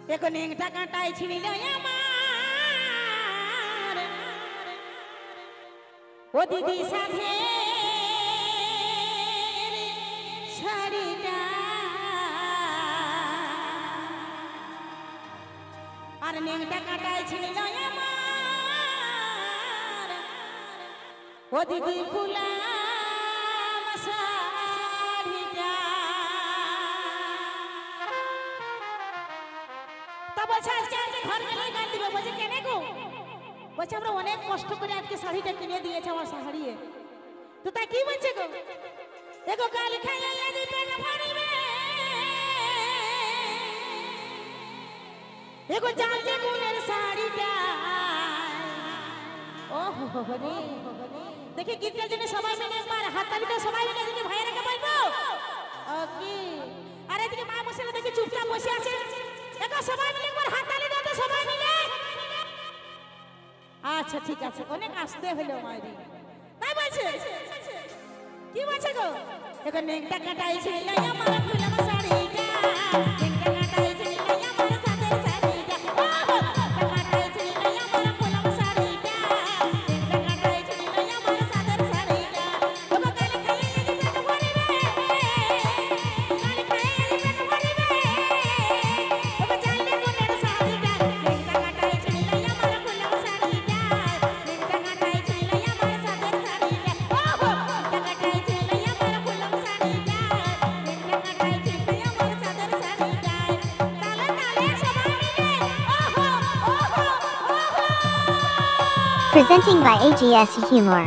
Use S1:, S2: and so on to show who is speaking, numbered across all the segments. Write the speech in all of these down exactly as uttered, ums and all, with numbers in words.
S1: এখন একটা কাঁটাই ছিঁড়িল আমার ও দিদি সাথে শাড়িটা আর নেংটা কাঁটাই ছিঁড়িল আমার ও দিদি ফুলা বলছে আমরা অনেক কষ্ট করে আজকে শাড়িটা কিনে দিয়েছে আমার শাড়ি তো তা কি বলছে গো দেখো কাল খাইয়া দিবে না ভরিবে দেখো জানলে গুণের শাড়িটা ও হো রে দেখি গীতের জন্য সবাই মিলে একবার হাততালিতে সবাই মিলে যদি ভাইয়েরাকে বলবো ওকে আরে এদিকে মা বসে দেখি চুপচাপ বসে আছে দেখো সবাই মিলে একবার হাততালি দাও তো সবাই মিলে আচ্ছা ঠিক আছে অনেক আসতে হলো মাইরি তাই বলছে কি বলছে গো এখন নেংটা কাটাই ছিল আমার ফুলাম শাড়িটা নেংটা কাটাই ছিল আমার সাথে শাড়িটা কাটাই ছিল আমার ফুলাম শাড়িটা নেংটা কাটাই ছিল আমার সাথে শাড়িটা ওগো কাল খাইয়ে দিবে তো ভরিবে কাল খাইয়ে দিবে তো ভরিবে ওগো জানলে গুণের শাড়িটা নেংটা কাটাই ছিল আমার ফুলাম শাড়িটা
S2: Presenting by A G S Humor.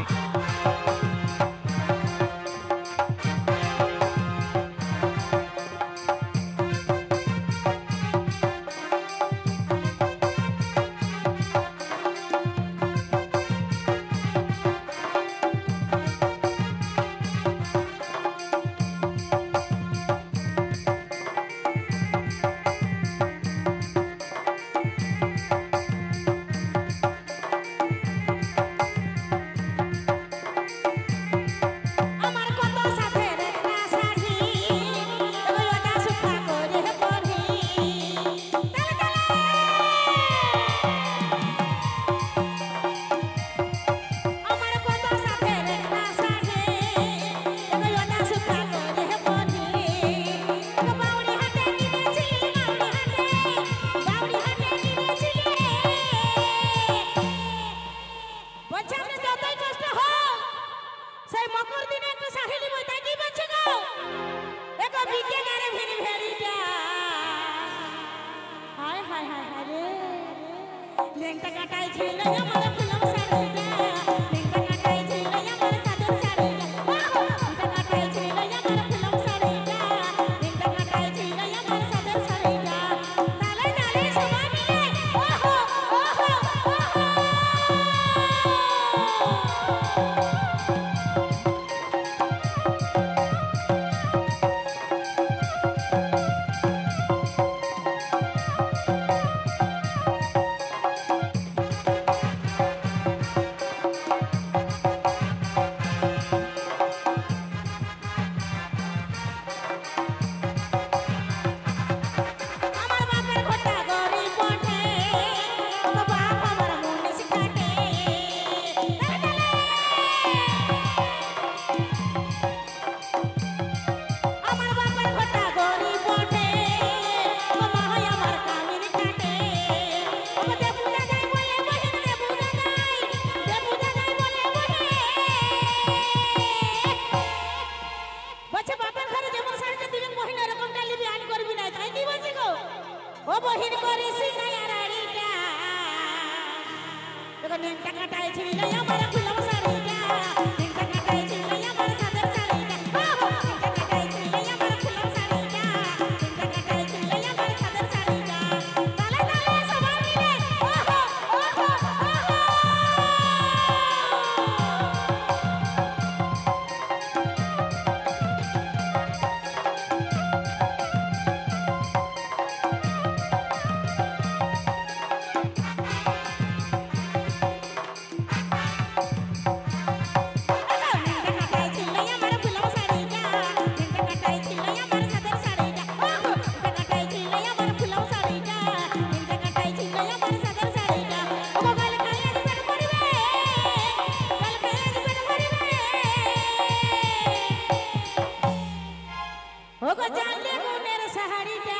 S1: গো জানলে গুনের শাড়িটা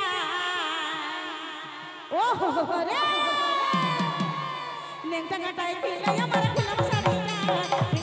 S1: ও রে নেংটা কাটাই ছিল আমার খুলম শাড়িটা